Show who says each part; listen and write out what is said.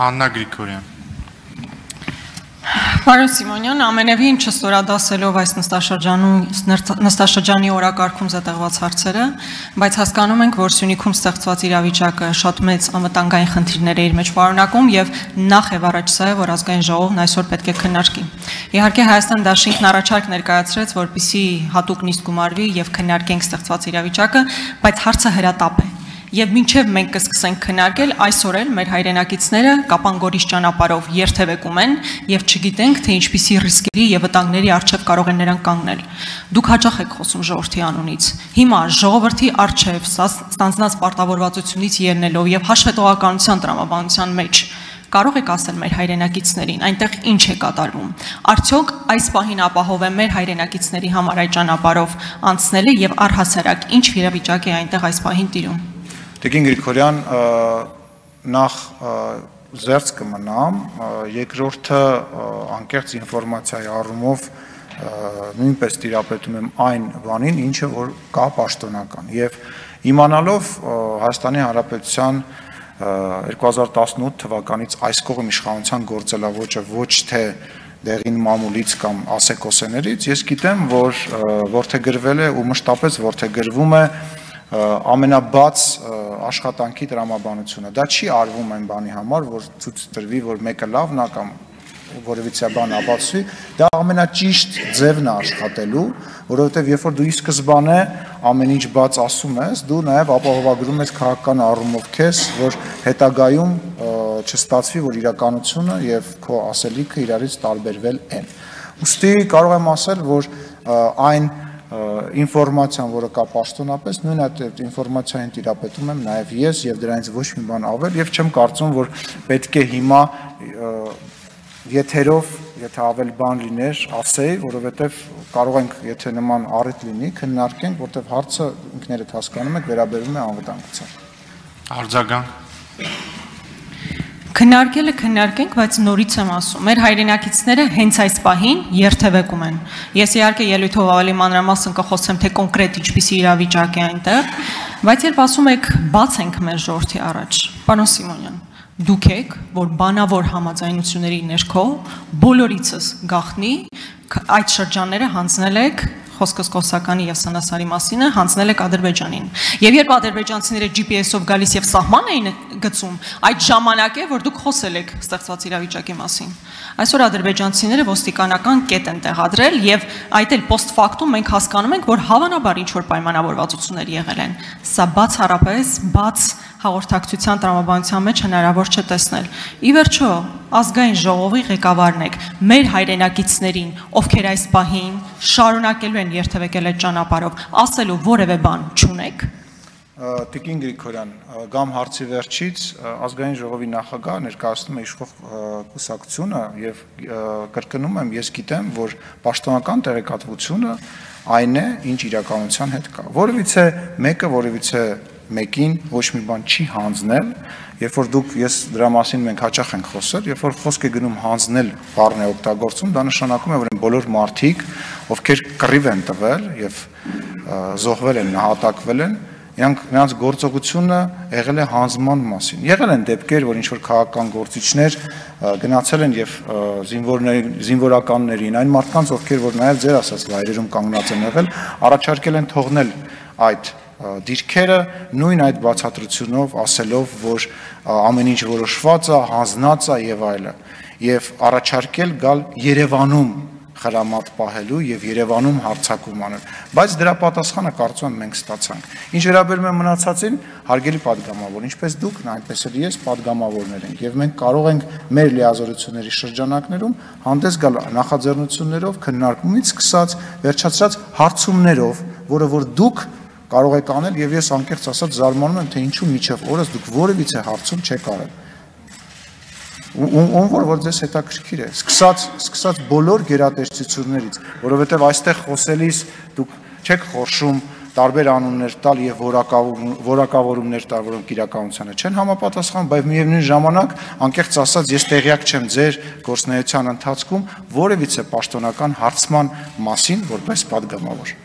Speaker 1: Աննա Գրիգորյան։
Speaker 2: Պարոն Սիմոնյան, ամենևին չստորադասելով այս նստաշրջանի օրակարգում զետեղված հարցերը, բայց հասկանում ենք, որ Սյունիքում ստեղծված իրավիճակը շատ մեծ անվտանգային խնդիրներ է իր մեջ պարունակում եւ նախ եւ առաջ սա է, որ ազգային ժողովն այսօր պետք է քննարկի։ Իհարկե Հայաստան դաշինքն առաջարկ ներկայացրեց, որպեսզի հատուկ նիստ գումարվի եւ քննարկենք ստեղծված իրավիճակը, բայց հարցը հրատապ է։ Եվ մինչև մենք կսկսենք քննարկել, այսօր էլ մեր հայրենակիցները կապանգորիս ճանապարհով երթևեկում են եւ չգիտենք, թե ինչպիսի ռիսկերի եւ վտանգների առջեւ կարող են նրանք կանգնել։ Դուք հաճախ եք խոսում ժողովրդի անունից։ Հիմա ժողովրդի առջեւ ստանձնած պարտավորվածությունից ելնելով եւ հաշվետվողականության տրամաբանության մեջ կարող եք ասել մեր հայրենակիցներին, այնտեղ ինչ է կատարվում։ Արդյոք այս պահին ապահով է մեր հայրենակիցների համար այդ ճանապարհով անցնելը եւ առհասարակ ինչ իրավիճակ է այնտեղ այս պահին տիրում։
Speaker 3: Տիկին Գրիգորյան, նախ զերծ կմնամ, երկրորդը անկեղծ ինֆորմացիայի առումով նույնպես տիրապետում եմ այն բանին, ինչը որ կա պաշտոնական եւ իմանալով Հայաստանի Հանրապետության 2018 թվականից այս կողմ իշխանության գործելավոճը ոչ թե դեղին մամուլից կամ ասեկոսեներից, ես գիտեմ, որ որդեգրվել է ու մշտապես որդեգրվում է ամենաբաց աշխատանքի տրամաբանությունը։ Դա չի արվում այն բանի համար, որ ցույց տրվի, որ մեկը լավն է կամ որևիցե բան ապացուցի, դա ամենաճիշտ ձևն է աշխատելու, որովհետև երբ որ դու ի սկզբանե ամեն ինչ բաց ասում ես, դու նաև ապահովագրում ես քաղաքական առումով քեզ, որ հետագայում չստացվի, որ իրականությունը եւ քո ասելիքը իրարից տարբերվել են։ Ուստի կարող եմ ասել, որ այն ինֆորմացիան, որը կա պաշտոնապես, նույն այդ ինֆորմացիային տիրապետում եմ նաև ես եւ դրանից ոչ մի բան ավել եւ չեմ կարծում, որ պետք է հիմա եթերով, եթե ավել բան լիներ, ասեի, որովհետեւ կարող ենք, եթե նման առիթ լինի, քննարկենք, որտեվ հարցը ինքներդ հասկանում եք, վերաբերում է անվտանգության։
Speaker 1: Արձագանք։
Speaker 2: Քննարկելը քննարկենք, բայց նորից եմ ասում, մեր հայրենակիցները հենց այս պահին երթևեկում են։ Ես իհարկե ելույթով ավելի մանրամասն կխոսեմ, թե կոնկրետ ինչպիսի իրավիճակ է այնտեղ, բայց երբ ասում եք բաց ենք մեր ժողովրդի առաջ, պարոն Սիմոնյան, դուք եք, որ բանավոր համաձայնությունների ներքո բոլորիցս գաղտնի այդ շրջանները հանձնել եք խոսքս կոսականի եւ Սանասարի մասին է, հանձնել եք Ադրբեջանին։ Եվ երբ ադրբեջանցիները GPS-ով գալիս եւ սահման էին գծում, այդ ժամանակ է, որ դուք խոսել եք ստեղծված իրավիճակի մասին։ Այսօր ադրբեջանցիները ոստիկանական կետ են տեղադրել եւ այդ էլ post factum մենք հասկանում ենք, որ հավանաբար ինչ որ պայմանավորվածություններ եղել են։ Սա բացառապես բաց հաղորդակցության տրամաբանության մեջ հնարավոր չէ տեսնել։ Ի վերջո, ազգային ժողովի ղեկավարն եք, մեր հայրենակիցներին, ովքեր այս պահին շարունակելու են երթևեկել այդ ճանապարհով, ասելու որևէ բան չունեք։
Speaker 3: Տիկին Գրիգորյան, գամ հարցի վերջից ազգային ժողովի նախագահ ներկայացնում է իշխող կուսակցությունը եւ կրկնում եմ, ես գիտեմ, որ պաշտոնական տեղեկատվությունը այն է, ինչ իրականության հետ կա։ Որևիցե մեկը, որևիցե մեկին ոչ մի բան չի հանձնել, երբ որ դուք ես դրա մասին մենք հաճախ ենք խոսել, երբ որ խոսք է գնում հանձնել բառն է օգտագործում, դա նշանակում է, որ բոլոր մարդիկ, ովքեր կռիվ են տվել եւ զոհվել են, նահատակվել են, նրանց գործողությունը եղել է հանձնման մասին։ Եղել են դեպքեր, որ ինչ որ քաղաքական գործիչներ գնացել են եւ զինվորականներին, այն մարդկանց, ովքեր որ նաեւ ձեր ասած վայրերում կանգնած են եղել, առաջարկել են թողնել այդ դիրքերը նույն այդ բացատրությունով ասելով, որ ամեն ինչ որոշված է, հանձնած է եւ այլը, եւ առաջարկել գալ Երևանում խրամատ պահելու եւ Երևանում հարձակում անել, բայց դրա պատասխանը կարծում եմ մենք ստացանք։ Ինչ վերաբերում է մնացածին, հարգելի падգամավոր, ինչպես դուք, այնպես էլ ես падգամավորներ ենք եւ մենք կարող ենք մեր լիազորությունների շրջանակներում հանդես գալ նախաձեռնություններով, քննարկումից սկսած, վերջացած հարցումներով, որը որ դուք կարող եք անել եւ ես անկեղծ ասած զարմանում եմ, թե ինչու միջև օրս դուք որևիցե հարցում չեք արել։ Ում որ ձեզ հետաքրքիր է, սկսած բոլոր գերատեսչություններից, որովհետև այստեղ խոսելիս դուք չեք խորշում տարբեր անուններ տալ եւ որակավորումներ տալ, որոնք իրականությանը չեն համապատասխանում, բայց միևնույն ժամանակ անկեղծ ասած ես տեղյակ չեմ ձեր գործունեության ընթացքում որևիցե պաշտոնական հարցման մասին որպես падգամավոր։